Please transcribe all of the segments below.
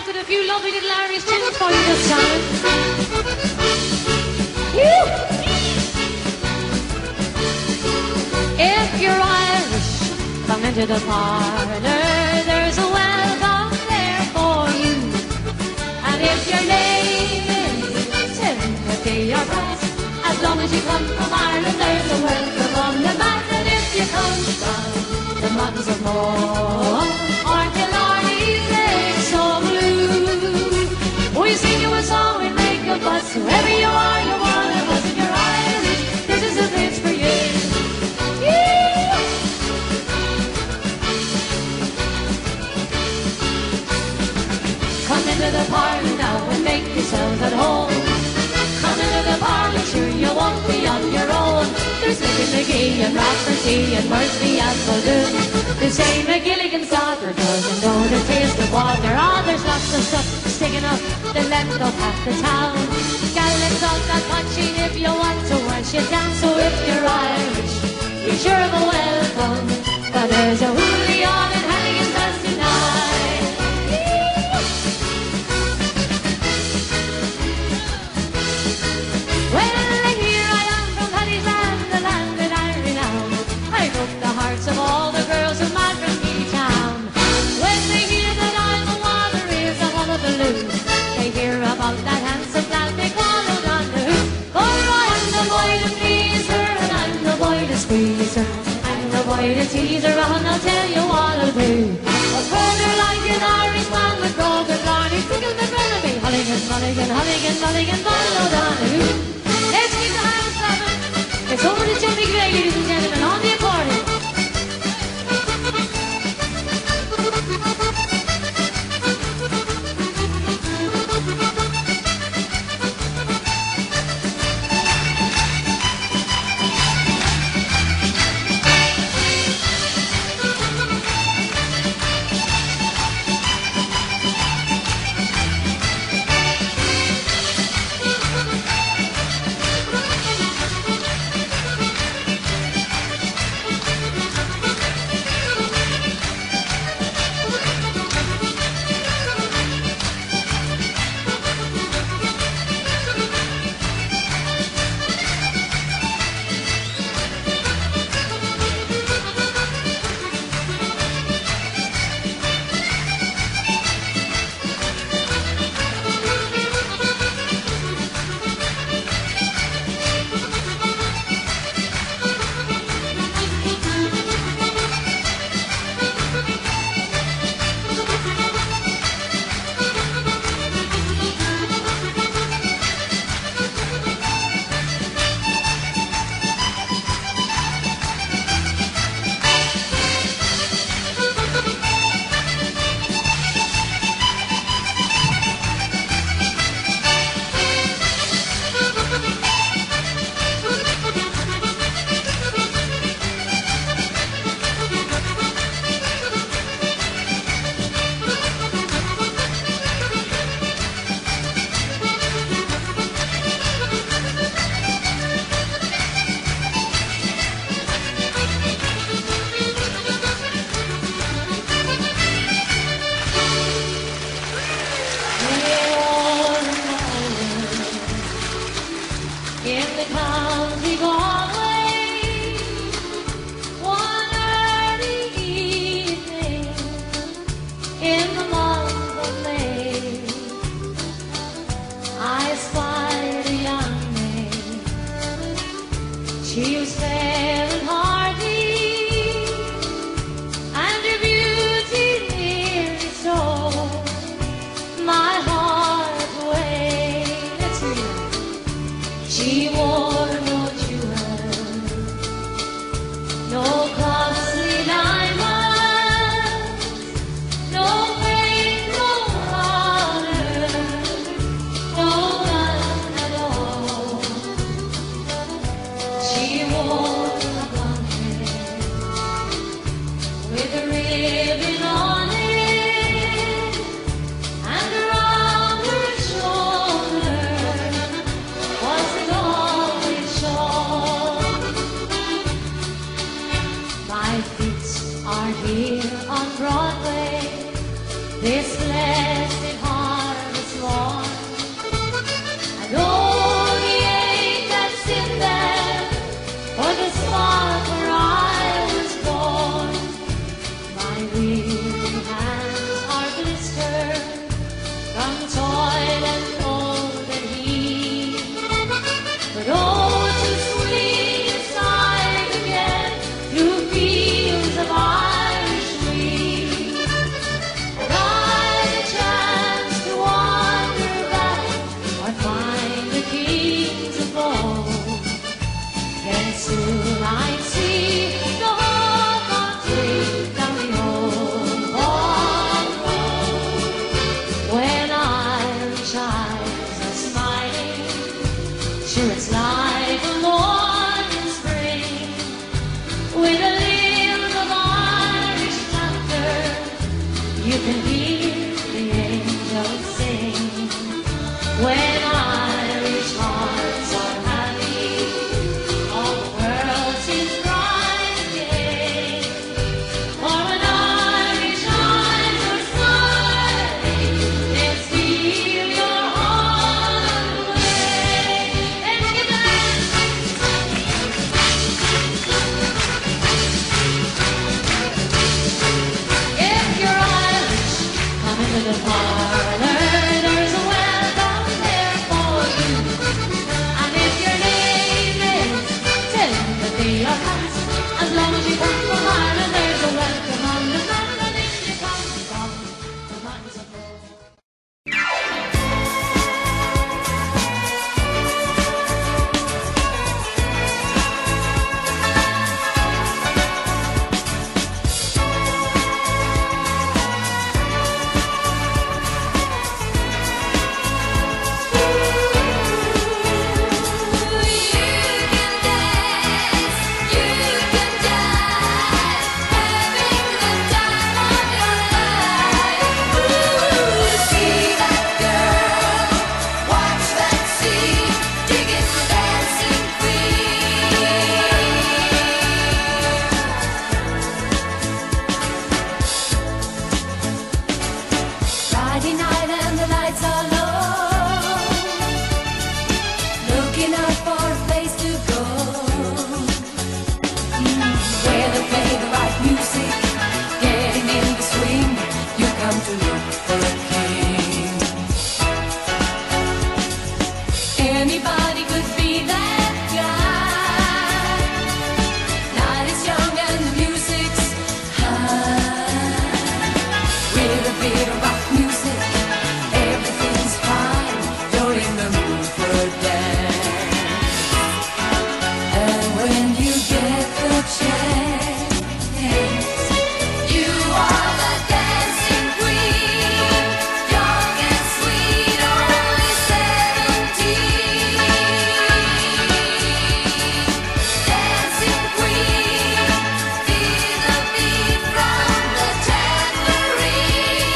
with a few lovely little Irish tunes for you this time. If you're Irish, come into the parlour. There's a welcome there for you. And if your name is Timothy or Brass, as long as you come from Ireland, there's a welcome on the mat. And if you come from the mountains of Moore or Killarney's lake so blue, we sing you a song and make a fuss. Whoever you are, you're one of us. If you're Irish, this is the place for you. Come into the parlour now and make yourselves at home. Come into the parlour, sure you won't be on your own. There's Mickey McGee and Rafferty and Murphy and Muldoon. They say McGilligan's daughter doesn't know the taste of water. Oh, there's lots of stuff sticking up the length of half the town. Gallons on that punching if you want to wash it down. So if you're Irish, you're sure of a welcome. But there's a hoolie on in Hannigan's house tonight. Well, here I am from Paddy's land, the land that I renown. I broke the hearts of all the girls who mad from me town. When they hear that I'm a water is a hullabaloo, they hear about that handsome lad they call O'Donoghue. For I'm the boy to please her, and I'm the boy to squeeze her, I'm the boy to tease her, and I'll tell you what I'll do. I'll turn her like an Irishman with broken Blarney, tickle the Burnaby, Mulligan, Mulligan, Mulligan, Mulligan, Boy O'Donoghue. Let's keep the hands clapping. It's over to Jimmy Gray, ladies and gentlemen, on the accordion. When Irish hearts are happy, all the world seems bright again. For when Irish eyes are smiling, they steal your heart away. And we can dance. If you're Irish, come into the parlor. There's a welcome there for you. And if your name is Timothy or Pat, as long as you come from Ireland, there's a welcome on the map. And if you come from the mountains of gold. Friday night and the lights are low, looking out for a place to go, where they play the right music, getting in the swing. You come to look for a king. Anybody could be that guy. Night is young and the music's high. With a bit of rock music, everything's fine. You're in the mood for a dance. And when you get the chance, you are the dancing queen. Young and sweet, only 17. Dancing queen, feel the beat from the tambourine.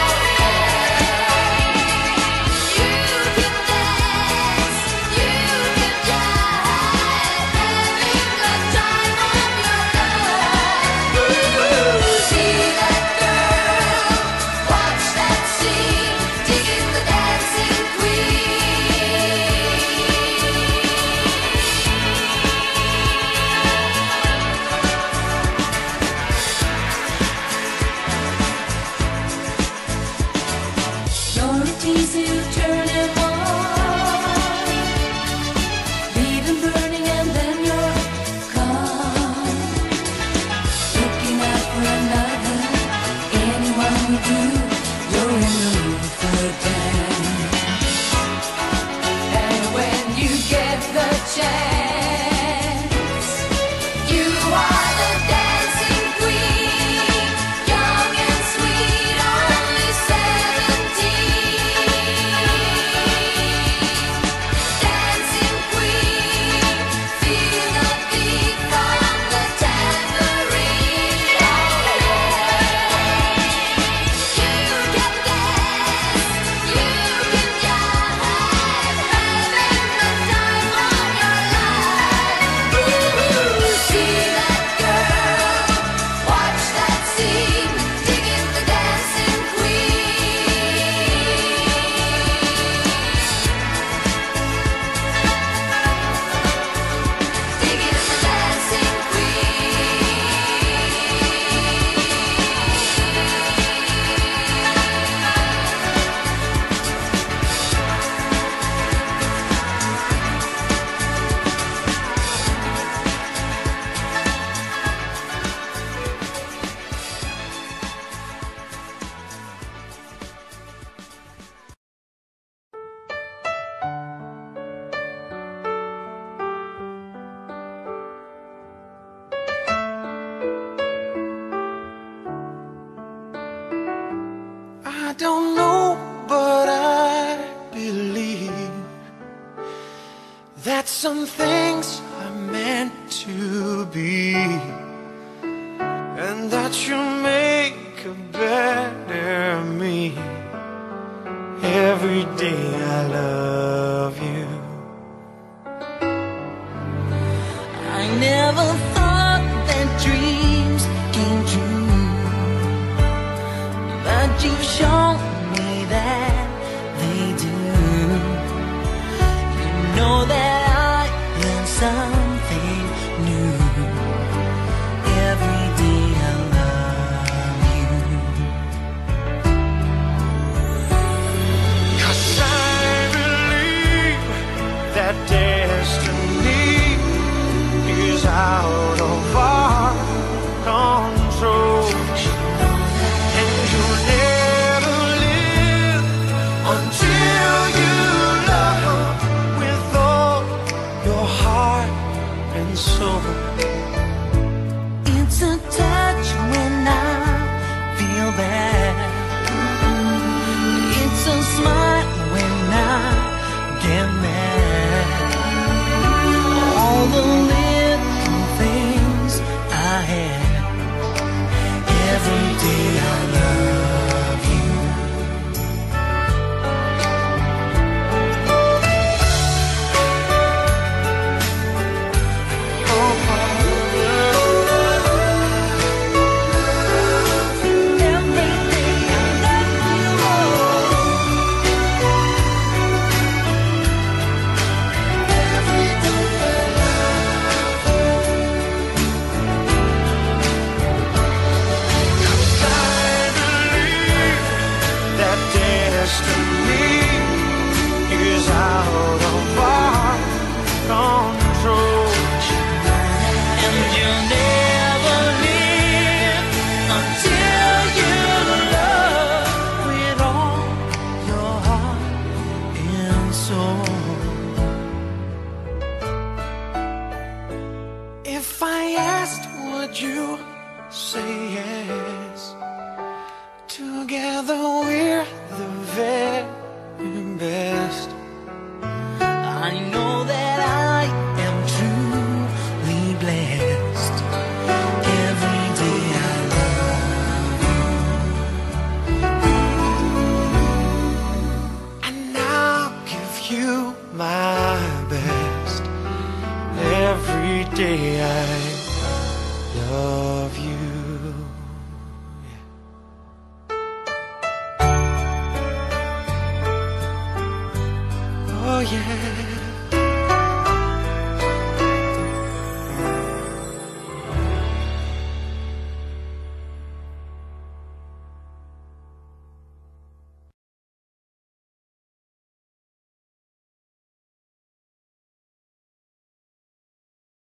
You can dance, you can jive, having the time of your life. See that girl, watch that scene, digging the dancing queen. Your routines to turn and on, leave them burning and then you're gone. Looking out for another, anyone will do. You're in the mood for a dance. And when you get the chance, you are the dancing queen. Young and sweet, only 17. Dancing queen, feel the beat from the tambourine. You can dance, you can jive, having the time of your life. See that girl, watch that scene, digging the dancing queen. Digging the dancing I don't know, but I believe that some things are meant to be, and that you'll make a better me every every day I love you. I never thought that dreams came true, but you've shown me that they do. You know that I am something new. Every day I love you. 'Cause I believe that destiny is out of our control, and you'll never live until you love with all your heart and soul. It's a touch when I feel bad. It's a smile when I get mad. All the little things I had. Every day I love you. Destiny is out of our control, And you'll never live until you love with all your heart and soul. if I asked, would you say yes? Together we're the very best. I know that I am truly blessed. Every day I love you. And I'll give you my best. Every day I love you. Oh yeah.